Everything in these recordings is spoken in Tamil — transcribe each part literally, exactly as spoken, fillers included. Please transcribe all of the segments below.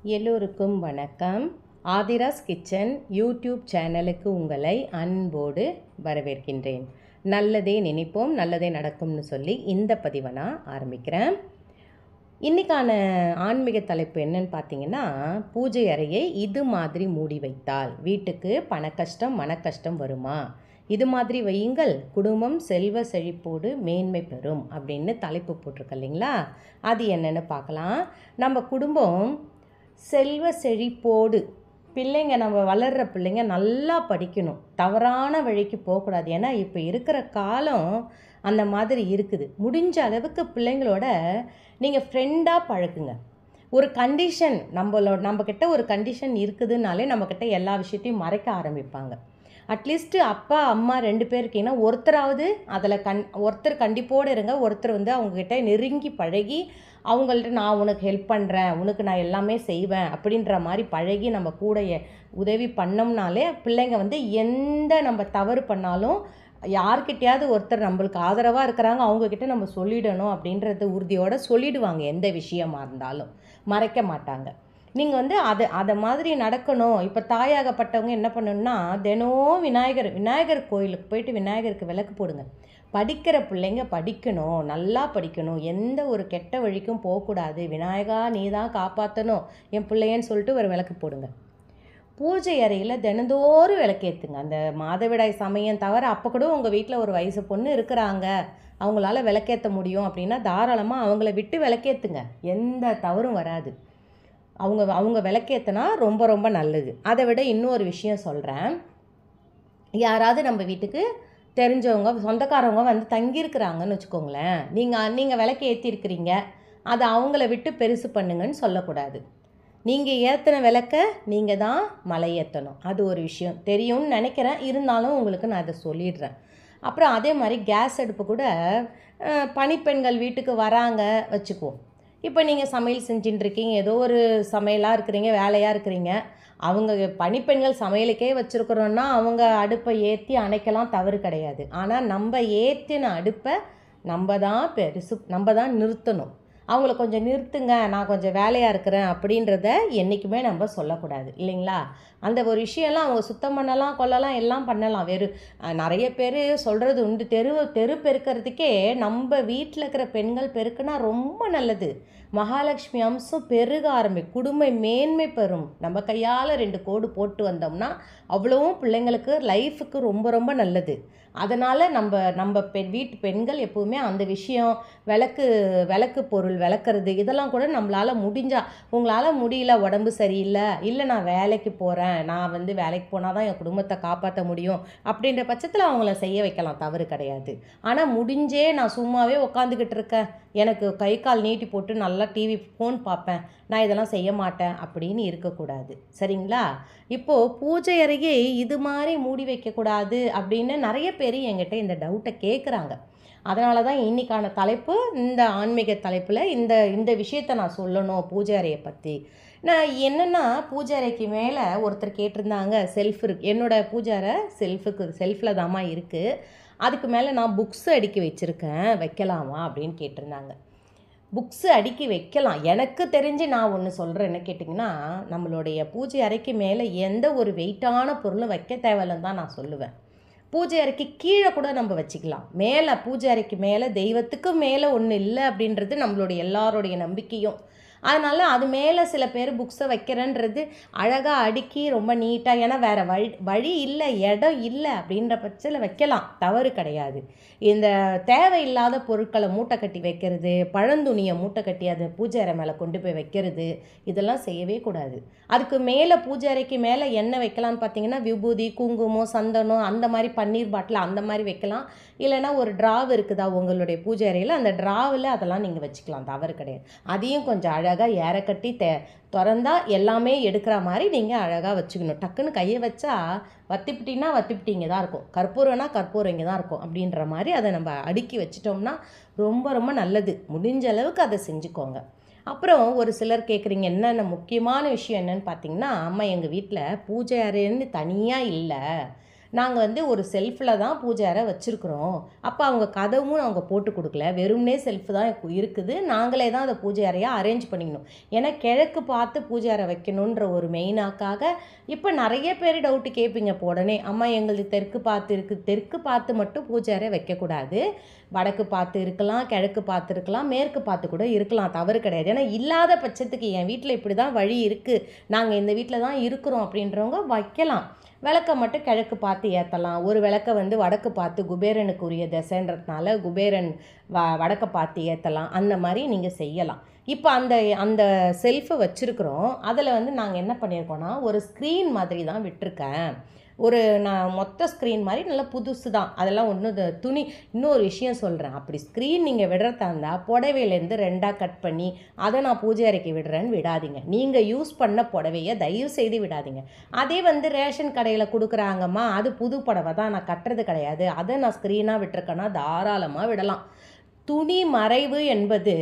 எல்லோருக்கும் வணக்கம். ஆதிராஸ் கிச்சன் யூடியூப் சேனலுக்கு உங்களை அன்போடு வரவேற்கின்றேன். நல்லதே நினைப்போம் நல்லதே நடக்கும்னு சொல்லி இந்த பதிவை நான் ஆரம்பிக்கிறேன். இன்றைக்கான ஆன்மீக தலைப்பு என்னன்னு பார்த்தீங்கன்னா, பூஜை அறையை இது மாதிரி மூடி வைத்தால் வீட்டுக்கு பண கஷ்டம் மன கஷ்டம் வருமா? இது மாதிரி வையுங்கள், குடும்பம் செல்வ செழிப்போடு மேன்மை பெறும் அப்படின்னு தலைப்பு போட்டிருக்க இல்லைங்களா? அது என்னென்னு பார்க்கலாம். நம்ம குடும்பம் செல்வ செழிப்போடு, பிள்ளைங்க நம்ம வளர்கிற பிள்ளைங்க நல்லா படிக்கணும், தவறான வழிக்கு போகக்கூடாது. ஏன்னா இப்போ இருக்கிற காலம் அந்த மாதிரி இருக்குது. முடிஞ்ச அளவுக்கு பிள்ளைங்களோட நீங்கள் ஃப்ரெண்டாக பழக்குங்க. ஒரு கண்டிஷன் நம்மளோட நம்மக்கிட்ட ஒரு கண்டிஷன் இருக்குதுனாலே நம்மக்கிட்ட எல்லா விஷயத்தையும் மறைக்க ஆரம்பிப்பாங்க. அட்லீஸ்ட்டு அப்பா அம்மா ரெண்டு பேர் இருக்கீங்கன்னா ஒருத்தராவது அதில் கண் ஒருத்தர் கண்டிப்போடு இருங்க. ஒருத்தர் வந்து அவங்கக்கிட்ட நெருங்கி பழகி அவங்கள்ட்ட நான் உனக்கு ஹெல்ப் பண்ணுறேன், உனக்கு நான் எல்லாமே செய்வேன் அப்படின்ற மாதிரி பழகி நம்ம கூட உதவி பண்ணோம்னாலே பிள்ளைங்க வந்து எந்த நம்ம தவறு பண்ணாலும் யார்கிட்டையாவது ஒருத்தர் நம்மளுக்கு ஆதரவாக இருக்கிறாங்க, அவங்கக்கிட்ட நம்ம சொல்லிடணும் அப்படின்றது உறுதியோடு சொல்லிவிடுவாங்க. எந்த விஷயமா இருந்தாலும் மறைக்க மாட்டாங்க. நீங்கள் வந்து அதை அதை மாதிரி நடக்கணும். இப்போ தாயாகப்பட்டவங்க என்ன பண்ணணும்னா, தினம் விநாயகர் விநாயகர் கோயிலுக்கு போயிட்டு விநாயகருக்கு விளக்கு போடுங்க. படிக்கிற பிள்ளைங்க படிக்கணும், நல்லா படிக்கணும், எந்த ஒரு கெட்ட வழிக்கும் போகக்கூடாது. விநாயகா நீ தான் காப்பாற்றணும் என் பிள்ளையன்னு சொல்லிட்டு ஒரு விளக்கு போடுங்க. பூஜை அறையில் தினந்தோறும் விளக்கேற்றுங்க. அந்த மாதவிடாய் சமயம் தவிர அப்போ கூட உங்கள் வீட்டில் ஒரு வயசு பொண்ணு இருக்கிறாங்க, அவங்களால விளக்கேற்ற முடியும் அப்படின்னா தாராளமாக அவங்கள விட்டு விளக்கேற்றுங்க. எந்த தவறும் வராது. அவங்க அவங்க விளக்கேற்றினா ரொம்ப ரொம்ப நல்லது. அதை விட இன்னொரு விஷயம் சொல்கிறேன். யாராவது நம்ம வீட்டுக்கு தெரிஞ்சவங்க சொந்தக்காரவங்க வந்து தங்கியிருக்கிறாங்கன்னு வச்சுக்கோங்களேன், நீங்கள் நீங்கள் விளக்கு ஏற்றிருக்கிறீங்க, அதை அவங்கள விட்டு பெருசு பண்ணுங்கன்னு சொல்லக்கூடாது. நீங்கள் ஏற்றின விளக்க நீங்கள் தான் மலை ஏற்றணும். அது ஒரு விஷயம் தெரியும்னு நினைக்கிறேன், இருந்தாலும் உங்களுக்கு நான் அதை சொல்லிடுறேன். அப்புறம் அதே மாதிரி கேஸ் அடுப்பு கூட பணிப்பெண்கள் வீட்டுக்கு வராங்க வச்சுக்குவோம். இப்போ நீங்கள் சமையல் செஞ்சுட்டு இருக்கீங்க, ஏதோ ஒரு சமையலாக இருக்கிறீங்க, வேலையாக இருக்கிறீங்க, அவங்க பணிப்பெண்கள் சமையலுக்கே வச்சுருக்குறோன்னா அவங்க அடுப்பை ஏற்றி அணைக்கலாம், தவறு கிடையாது. ஆனால் நம்ம ஏற்றின அடுப்பை நம்ம தான் பெருசு நம்ம தான் நிறுத்தணும். அவங்கள கொஞ்சம் நிறுத்துங்க, நான் கொஞ்சம் வேலையாக இருக்கிறேன் அப்படின்றத என்றைக்குமே நம்ம சொல்லக்கூடாது இல்லைங்களா? அந்த ஒரு விஷயம்லாம் அவங்க சுத்தம் பண்ணலாம் கொள்ளலாம் எல்லாம் பண்ணலாம். வெறும் நிறைய பேர் சொல்கிறது உண்டு, தெரு தெரு பெருக்கிறதுக்கே நம்ம வீட்டில் இருக்கிற பெண்கள் பெருக்குனா ரொம்ப நல்லது. மகாலட்சுமி அம்சம் பெருக ஆரம்பிக்கும், குடும்ப மேன்மை பெறும். நம்ம கையால் ரெண்டு கோடு போட்டு வந்தோம்னா அவ்வளவும் பிள்ளைங்களுக்கு லைஃபுக்கு ரொம்ப ரொம்ப நல்லது. அதனால் நம்ம நம்ம பெண் வீட்டு பெண்கள் எப்போவுமே அந்த விஷயம் விளக்கு விளக்கு பொருள் விளக்குறது இதெல்லாம் கூட நம்மளால் முடிஞ்சால், உங்களால் முடியல உடம்பு சரியில்லை, இல்லை நான் வேலைக்கு போகிறேன், நான் வந்து வேலைக்கு போனால் தான் என் குடும்பத்தை காப்பாற்ற முடியும் அப்படின்ற பட்சத்தில் அவங்கள செய்ய வைக்கலாம், தவறு கிடையாது. ஆனால் முடிஞ்சே நான் சும்மாவே உட்காந்துக்கிட்டு இருக்கேன், எனக்கு கை கால் நீட்டி போட்டு நல்லா டிவி ஃபோன் பார்ப்பேன், நான் இதெல்லாம் செய்ய மாட்டேன் அப்படின்னு இருக்கக்கூடாது. சரிங்களா? இப்போது பூஜை அறையை இது மாதிரி மூடி வைக்கக்கூடாது அப்படின்னு நிறைய பேர் என்கிட்ட இந்த டவுட்டை கேட்குறாங்க. அதனால தான் இன்றைக்கான தலைப்பு, இந்த ஆன்மீக தலைப்பில் இந்த இந்த விஷயத்தை நான் சொல்லணும் பூஜை அறையை பற்றி. நான் என்னென்னா, பூஜை அறைக்கு மேலே ஒருத்தர் கேட்டிருந்தாங்க, செல்ஃப் இருக்கு, என்னோடய பூஜை அறை செல்ஃபுக்கு செல்ஃபில் தாம்மா இருக்குது, அதுக்கு மேலே நான் புக்ஸ் அடுக்கி வச்சுருக்கேன், வைக்கலாமா அப்படின்னு கேட்டிருந்தாங்க. புக்ஸு அடுக்கி வைக்கலாம். எனக்கு தெரிஞ்சு நான் ஒன்று சொல்கிறேன், என்ன கேட்டிங்கன்னா, நம்மளுடைய பூஜை அறைக்கு மேலே எந்த ஒரு வெயிட்டான பொருளும் வைக்க தேவையில்லைன்னு தான் நான் சொல்லுவேன். பூஜை அறைக்கு கீழே கூட நம்ம வச்சுக்கலாம். மேலே பூஜை அறைக்கு மேலே தெய்வத்துக்கு மேலே ஒன்று இல்லை அப்படின்றது நம்மளுடைய எல்லாருடைய நம்பிக்கையும். அதனால் அது மேலே சில பேர் புக்ஸை வைக்கிறேன்றது அழகாக அடுக்கி ரொம்ப நீட்டாக, ஏன்னா வேறு வழி வழி இல்லை, இடம் இல்லை அப்படின்ற பட்சத்தில் வைக்கலாம், தவறு கிடையாது. இந்த தேவையில்லாத பொருட்களை மூட்டை கட்டி வைக்கிறது, பழந்துணியை மூட்டை கட்டி அதை பூஜை அறை மேலே கொண்டு போய் வைக்கிறது, இதெல்லாம் செய்யவே கூடாது. அதுக்கு மேலே பூஜை அறைக்கு மேலே என்ன வைக்கலான்னு பார்த்தீங்கன்னா, விபூதி குங்குமம் சந்தனம் அந்த மாதிரி பன்னீர் பாட்டில் அந்த மாதிரி வைக்கலாம். இல்லைனா ஒரு ட்ராவ் இருக்குதா உங்களுடைய பூஜை அறையில், அந்த ட்ராவில் அதெல்லாம் நீங்கள் வச்சுக்கலாம், தவறு கிடையாது. அதையும் கொஞ்சம் அழகாக ஏற கட்டி தே திறந்தா எல்லாமே எடுக்கிற மாதிரி நீங்கள் அழகாக வச்சுக்கணும். டக்குன்னு கையை வச்சா வத்திப்பிட்டின்னா வத்திப்பிட்டிங்க தான் இருக்கும், கற்பூரம்னா கற்பூரம் இங்கே தான் இருக்கும் அப்படின்ற மாதிரி அதை நம்ம அடுக்கி வச்சிட்டோம்னா ரொம்ப ரொம்ப நல்லது. முடிஞ்ச அளவுக்கு அதை செஞ்சுக்கோங்க. அப்புறம் ஒரு சிலர் கேட்குறீங்க, என்னென்ன முக்கியமான விஷயம் என்னென்னு பார்த்தீங்கன்னா, அம்மா எங்கள் வீட்டில் பூஜை அறைன்னு தனியாக இல்லை, நாங்கள் வந்து ஒரு செல்ஃபில் தான் பூஜை அறை வச்சுருக்குறோம். அப்போ அவங்க கதவும் அவங்க போட்டு கொடுக்கல, வெறும்னே செல்ஃப் தான் இருக்குது. நாங்களே தான் அந்த பூஜை அறையை அரேஞ்ச் பண்ணிக்கணும். ஏன்னா கிழக்கு பார்த்து பூஜை அறை வைக்கணுன்ற ஒரு மெயினாக்காக இப்போ நிறைய பேர் டவுட்டு கேட்பீங்க. இப்போ உடனே அம்மா எங்களுக்கு தெற்கு பார்த்து இருக்குது, தெற்கு பார்த்து மட்டும் பூஜை அறை வைக்கக்கூடாது, வடக்கு பார்த்து இருக்கலாம், கிழக்கு பார்த்து இருக்கலாம், மேற்கு பார்த்து கூட இருக்கலாம், தவறு கிடையாது. ஏன்னா இல்லாத பட்சத்துக்கு என் வீட்டில் இப்படி தான் வழி இருக்குது, நாங்கள் இந்த வீட்டில் தான் இருக்கிறோம் அப்படின்றவங்க வைக்கலாம். விளக்கை மட்டும் கிழக்கு பார்த்து ஏற்றலாம். ஒரு விளக்கை வந்து வடக்கு பார்த்து குபேரனுக்கு உரிய திசைன்றதுனால குபேரன் வ வடக்கை பார்த்து ஏற்றலாம். அந்த மாதிரி நீங்கள் செய்யலாம். இப்போ அந்த அந்த செல்ஃபை வச்சுருக்குறோம். அதில் வந்து நாங்கள் என்ன பண்ணியிருக்கோன்னா ஒரு ஸ்க்ரீன் மாதிரி தான் விட்டுருக்கேன். ஒரு நான் மொத்த ஸ்க்ரீன் மாதிரி நல்லா புதுசு தான், அதெல்லாம் ஒன்றும் துணி. இன்னொரு விஷயம் சொல்கிறேன், அப்படி ஸ்க்ரீன் நீங்கள் விடுறதா இருந்தால் புடவையிலேருந்து ரெண்டாக கட் பண்ணி அதை நான் பூஜை அறைக்கு விடுறேன்னு விடாதீங்க. நீங்கள் யூஸ் பண்ண புடவையை தயவு செய்து விடாதீங்க. அதே வந்து ரேஷன் கடையில் கொடுக்குறாங்கம்மா, அது புது புடவை தான், நான் கட்டுறது கிடையாது, அதை நான் ஸ்க்ரீனாக விட்டுருக்கேன்னா தாராளமாக விடலாம். துணி மறைவு என்பது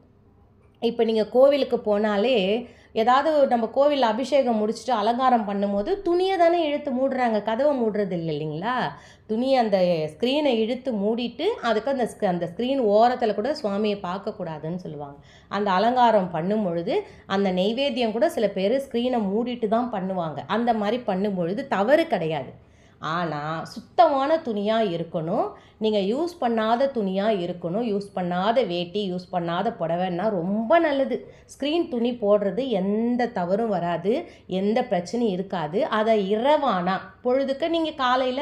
இப்போ நீங்கள் கோவிலுக்கு போனாலே ஏதாவது நம்ம கோவிலில் அபிஷேகம் முடிச்சுட்டு அலங்காரம் பண்ணும்போது துணியை தானே இழுத்து மூடுறாங்க, கதவை மூடுறது இல்லை இல்லைங்களா? துணியை அந்த ஸ்க்ரீனை இழுத்து மூடிட்டு அதுக்கு அந்த அந்த ஸ்க்ரீன் ஓரத்தில் கூட சுவாமியை பார்க்கக்கூடாதுன்னு சொல்லுவாங்க. அந்த அலங்காரம் பண்ணும் பொழுது அந்த நெய்வேத்தியம் கூட சில பேர் ஸ்க்ரீனை மூடிட்டு தான் பண்ணுவாங்க. அந்த மாதிரி பண்ணும் பொழுது தவறு கிடையாது. ஆனால் சுத்தமான துணியாக இருக்கணும், நீங்கள் யூஸ் பண்ணாத துணியாக இருக்கணும். யூஸ் பண்ணாத வேட்டி, யூஸ் பண்ணாத புடவைன்னா ரொம்ப நல்லது. ஸ்க்ரீன் துணி போடுறது எந்த தவறும் வராது, எந்த பிரச்சனையும் இருக்காது. அதை இரவானா பொழுதுக்கு நீங்கள் காலையில்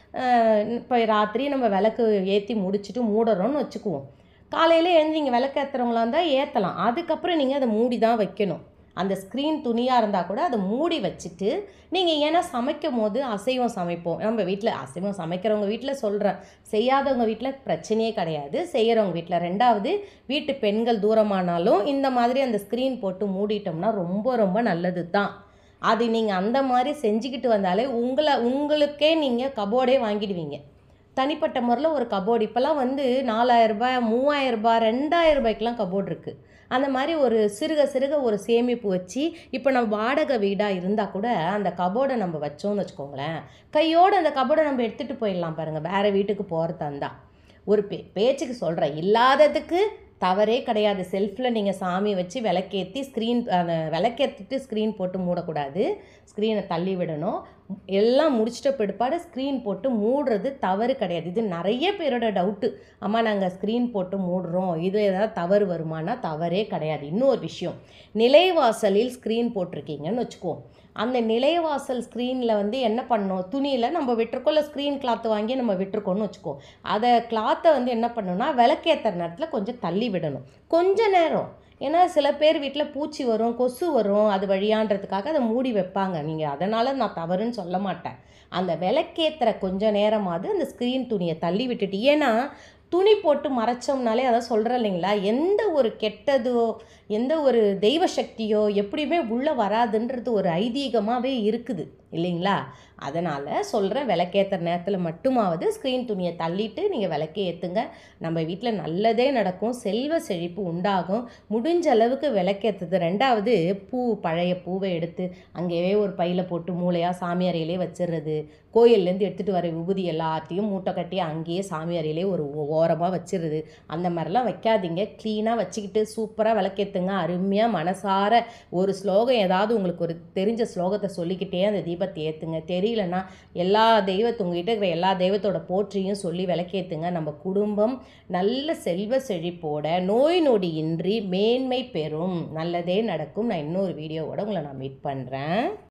இப்போ ராத்திரி நம்ம விளக்கு ஏற்றி முடிச்சுட்டு மூடுறோன்னு வச்சுக்குவோம். காலையில் எழுந்து நீங்கள் விளக்கு ஏற்றுறவங்களா இருந்தால் ஏற்றலாம். அதுக்கப்புறம் நீங்கள் அதை மூடி தான் வைக்கணும். அந்த ஸ்க்ரீன் துணியாக இருந்தால் கூட அதை மூடி வச்சுட்டு நீங்கள், ஏன்னா சமைக்கும் போது அசைவம் சமைப்போம் நம்ம வீட்டில். அசைவம் சமைக்கிறவங்க வீட்டில் சொல்கிறேன், செய்யாதவங்க வீட்டில் பிரச்சனையே கிடையாது, செய்கிறவங்க வீட்டில். ரெண்டாவது, வீட்டு பெண்கள் தூரமானாலும் இந்த மாதிரி அந்த ஸ்க்ரீன் போட்டு மூடிட்டோம்னா ரொம்ப ரொம்ப நல்லது தான். அது நீங்கள் அந்த மாதிரி செஞ்சுக்கிட்டு வந்தாலே உங்களை உங்களுக்கே நீங்கள் கபோர்டே வாங்கிடுவீங்க. தனிப்பட்ட முறையில் ஒரு கபோர்டு இப்போல்லாம் வந்து நாலாயிரரூபா, மூவாயிரரூபா, ரெண்டாயிரம் ரூபாய்க்கெலாம் கபோர்டு இருக்குது. அந்த மாதிரி ஒரு சிறுக சிறுக ஒரு சேமிப்பு வச்சு, இப்போ நம்ம வாடகை வீடாக இருந்தால் கூட அந்த கபோர்டை நம்ம வச்சோம்னு வச்சுக்கோங்களேன், கையோடு அந்த கபோர்டை நம்ம எடுத்துகிட்டு போயிடலாம் பாருங்கள், வேறு வீட்டுக்கு போகிறதா இருந்தால். ஒரு பே பேச்சுக்கு சொல்கிறேன், இல்லாததுக்கு தவறே கிடையாது. செல்ஃபில் நீங்கள் சாமி வச்சு விளக்கேற்றி ஸ்க்ரீன் அந்த விளக்கேற்றிட்டு ஸ்க்ரீன் போட்டு மூடக்கூடாது, ஸ்க்ரீனை தள்ளி விடணும். எல்லாம் முடிச்சிட்ட பிற்பாடு ஸ்க்ரீன் போட்டு மூடுறது தவறு கிடையாது. இது நிறைய பேரோட டவுட்டு, அம்மா நாங்கள் ஸ்க்ரீன் போட்டு மூடுறோம், இது ஏதாவது தவறு வருமானா தவறே கிடையாது. இன்னொரு விஷயம், நிலைவாசலில் ஸ்க்ரீன் போட்டிருக்கீங்கன்னு வச்சுக்குவோம். அந்த நிலைவாசல் ஸ்க்ரீனில் வந்து என்ன பண்ணணும், துணியில் நம்ம விட்டுருக்கோம், இல்லை ஸ்க்ரீன் கிளாத்து வாங்கி நம்ம விட்டுருக்கோன்னு வச்சுக்கோ. அதை கிளாத்தை வந்து என்ன பண்ணணும்னா விளக்கேற்றுற நேரத்தில் கொஞ்சம் தள்ளி விடணும், கொஞ்ச நேரம். ஏன்னா சில பேர் வீட்டில் பூச்சி வரும், கொசு வரும், அது வழியான்றதுக்காக அதை மூடி வைப்பாங்க. நீங்கள் அதனால் நான் தவறுன்னு சொல்ல மாட்டேன். அந்த விளக்கேற்றுற கொஞ்சம் நேரமாவது அந்த ஸ்க்ரீன் துணியை தள்ளி விட்டுட்டு, ஏன்னா துணி போட்டு மறைச்சோம்னாலே அதான் சொல்கிறேன் இல்லைங்களா, எந்த ஒரு கெட்டதோ எந்த ஒரு தெய்வ சக்தியோ எப்படியுமே உள்ளே வராதுன்றது ஒரு ஐதீகமாகவே இருக்குது இல்லைங்களா? அதனால் சொல்கிறேன், விளக்கேற்றுற நேரத்தில் மட்டுமாவது ஸ்க்ரீன் துணியை தள்ளிட்டு நீங்கள் விளக்கே ஏற்றுங்க. நம்ம வீட்டில் நல்லதே நடக்கும், செல்வ செழிப்பு உண்டாகும். முடிஞ்ச அளவுக்கு விளக்கேற்றுது. ரெண்டாவது, பூ பழைய பூவை எடுத்து அங்கேயே ஒரு பையில் போட்டு மூளையாக சாமி அறையிலே வச்சிடுறது. கோயிலேருந்து எடுத்துகிட்டு வர விபூதி எல்லாத்தையும் மூட்டை கட்டி அங்கேயே சாமி அறையிலே ஒரு ஓரமாக வச்சிடுறது. அந்த மாதிரிலாம் வைக்காதீங்க. க்ளீனாக வச்சுக்கிட்டு சூப்பராக விளக்கேற்றுங்க. அருமையாக மனசார ஒரு ஸ்லோகம், ஏதாவது உங்களுக்கு ஒரு தெரிஞ்ச ஸ்லோகத்தை சொல்லிக்கிட்டே அந்த தீபத்தை ஏற்றுங்க. தெரியலன்னா எல்லா தெய்வத்து உங்ககிட்ட இருக்கிற எல்லா தெய்வத்தோட போற்றியும் சொல்லி விளக்கேற்றுங்க. நம்ம குடும்பம் நல்ல செல்வ செழிப்போட நோய் நொடி இன்றி மேன்மை பெறும். நல்லதே நடக்கும். நான் இன்னொரு வீடியோவோட உங்களை நான் மீட் பண்ணுறேன்.